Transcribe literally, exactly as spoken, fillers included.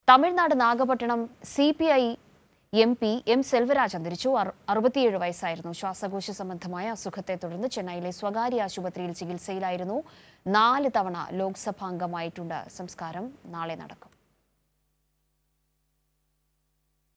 Tamil Nadu Nagapattinam C P I M P M Selvaraj അന്തരിച്ചു. അറുപത്തിയേഴ് വയസ്സായിരുന്നു. ശ്വാസകോശ സംബന്ധമായ അസുഖത്തെ തുടർന്ന് ചെന്നൈയിലെ സ്വകാര്യ ആശുപത്രിയിൽ ചികിത്സയിലായിരുന്നു. നാല് തവണ ലോക്സഭാംഗമായിട്ടുണ്ട്. സംസ്കാരം നാളെ നടക്കും.